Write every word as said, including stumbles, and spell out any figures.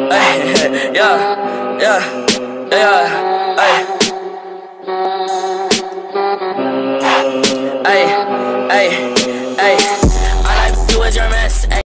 Ay, yeah, yeah, yeah, ay. Ay, ay, ay. All I do is your mess. Ay.